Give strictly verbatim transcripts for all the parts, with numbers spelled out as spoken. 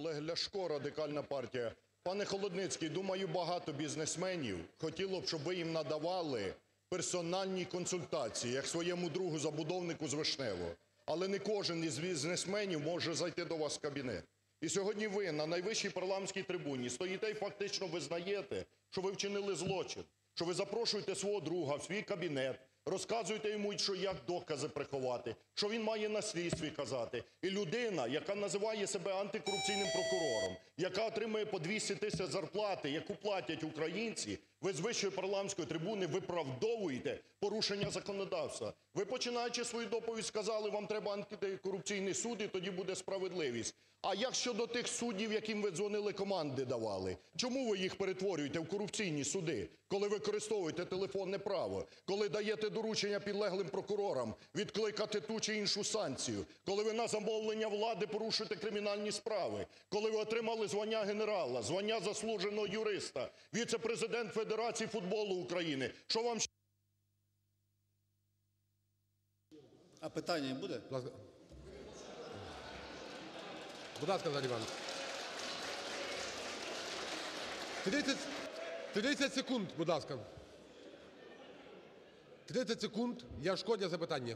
Олег Ляшко, Радикальна партія. Пане Холодницький, думаю, багато бізнесменів хотіло б, щоб ви їм надавали персональні консультації, як своєму другу-забудовнику з Вишневого. Але не кожен із бізнесменів може зайти до вас в кабінет. І сьогодні ви на найвищій парламентській трибуні стоїте і фактично визнаєте, що ви вчинили злочин, що ви запрошуєте свого друга в свій кабінет, розказуєте йому, що як докази приховати, що він має на слідстві казати. І людина, яка називає себе антикорупційним прокурором, яка отримує по двісті тисяч зарплати, яку платять українці, ви з вищої парламентської трибуни виправдовуєте порушення законодавства. Ви, починаючи свою доповідь, сказали, вам треба антикорупційний суд і тоді буде справедливість. А як щодо тих суддів, яким ви дзвонили, команди давали? Чому ви їх перетворюєте в корупційні суди, коли використовуєте телефонне право, коли даєте доручення підлеглим прокурорам відкликати ту чи іншу санкцію, коли ви на замовлення влади порушуєте кримінальні справи, коли ви отримали звання генерала, звання заслуженого юриста, віце-президент Федерації футболу України? Що вам… А питання буде? Будь ласка, будь ласка, Назар Іванович. тридцять, тридцять секунд, будь ласка. тридцять секунд, Ляшко для запитання.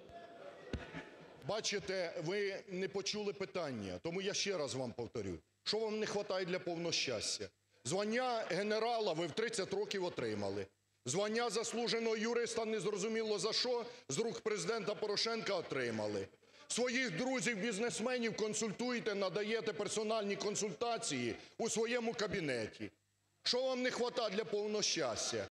Бачите, ви не почули питання, тому я ще раз вам повторю. Що вам не хватає для повного щастя? Звання генерала ви в тридцять років отримали. Звання заслуженого юриста незрозуміло за що з рук Президента Порошенка отримали. Своїх друзів-бізнесменів консультуєте, надаєте персональні консультації у своєму кабінеті. Що вам не хватає для повного щастя?